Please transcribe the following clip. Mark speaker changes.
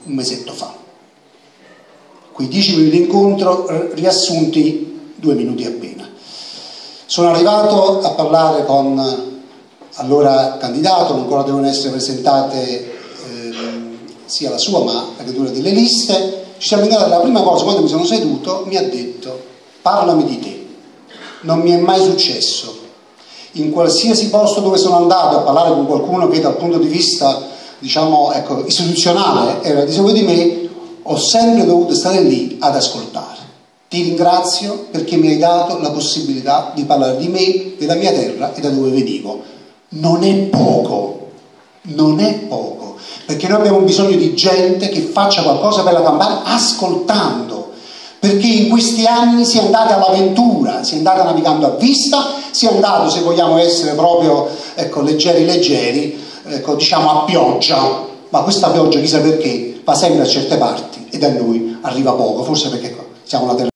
Speaker 1: un mesetto fa. Quei 10 minuti di incontro riassunti 2 minuti appena. Sono arrivato a parlare con allora candidato, ancora devono essere presentate sia la sua ma la creatura delle liste. Ci siamo incontrati, la prima cosa quando mi sono seduto mi ha detto: parlami di te. Non mi è mai successo in qualsiasi posto dove sono andato a parlare con qualcuno che dal punto di vista, diciamo, ecco, istituzionale era di seguito di me, ho sempre dovuto stare lì ad ascoltare. Ti ringrazio perché mi hai dato la possibilità di parlare di me, della mia terra e da dove venivo. Non è poco, non è poco, perché noi abbiamo bisogno di gente che faccia qualcosa per la Campania ascoltando, perché in questi anni si è andati all'avventura, si è andati navigando a vista, si è andato, se vogliamo essere proprio, ecco, leggeri, ecco, diciamo a pioggia, ma questa pioggia chissà perché va sempre a certe parti e da noi arriva poco, forse perché siamo una terra